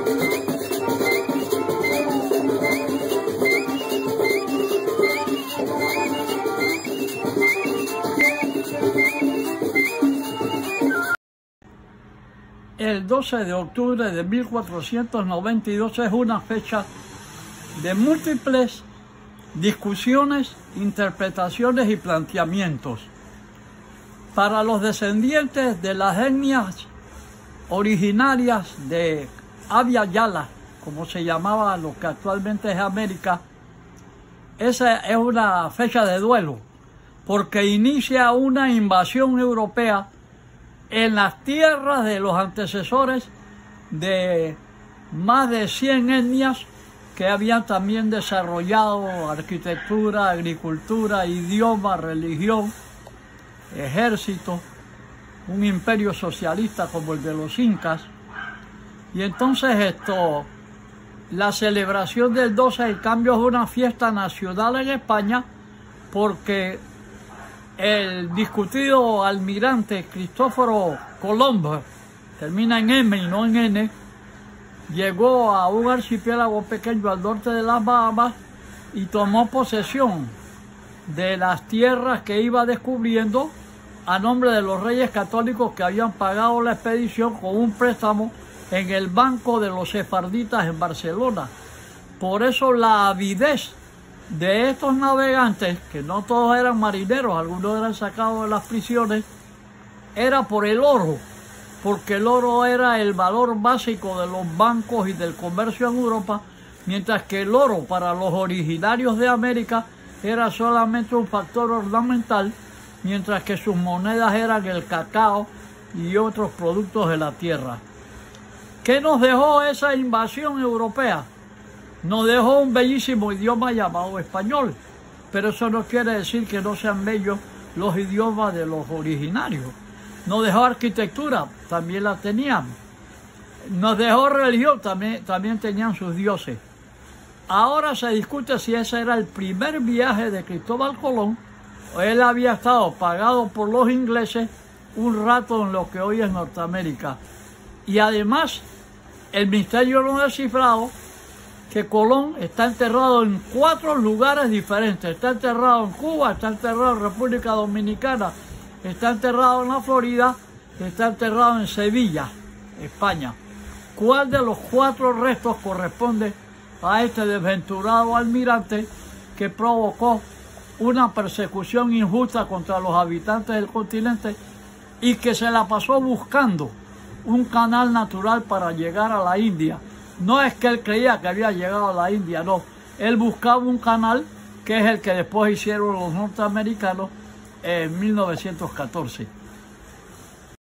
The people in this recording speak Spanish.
El 12 de octubre de 1492 es una fecha de múltiples discusiones, interpretaciones y planteamientos. Para los descendientes de las etnias originarias de Abya Yala, como se llamaba lo que actualmente es América, esa es una fecha de duelo, porque inicia una invasión europea en las tierras de los antecesores de más de 100 etnias que habían también desarrollado arquitectura, agricultura, idioma, religión, ejército, un imperio socialista como el de los incas. Y entonces la celebración del 12 de cambio es una fiesta nacional en España, porque el discutido almirante Cristóforo Colombo, termina en M y no en N, llegó a un archipiélago pequeño al norte de las Bahamas y tomó posesión de las tierras que iba descubriendo a nombre de los reyes católicos que habían pagado la expedición con un préstamo en el Banco de los Sefarditas en Barcelona. Por eso la avidez de estos navegantes, que no todos eran marineros, algunos eran sacados de las prisiones, era por el oro, porque el oro era el valor básico de los bancos y del comercio en Europa, mientras que el oro para los originarios de América era solamente un factor ornamental, mientras que sus monedas eran el cacao y otros productos de la tierra. ¿Qué nos dejó esa invasión europea? Nos dejó un bellísimo idioma llamado español, pero eso no quiere decir que no sean bellos los idiomas de los originarios. Nos dejó arquitectura, también la tenían. Nos dejó religión, también tenían sus dioses. Ahora se discute si ese era el primer viaje de Cristóbal Colón, o él había estado pagado por los ingleses un rato en lo que hoy es Norteamérica. Y además, el misterio no descifrado, que Colón está enterrado en 4 lugares diferentes. Está enterrado en Cuba, está enterrado en República Dominicana, está enterrado en la Florida, está enterrado en Sevilla, España. ¿Cuál de los 4 restos corresponde a este desventurado almirante que provocó una persecución injusta contra los habitantes del continente y que se la pasó buscando un canal natural para llegar a la India? No es que él creía que había llegado a la India, no. Él buscaba un canal que es el que después hicieron los norteamericanos en 1914.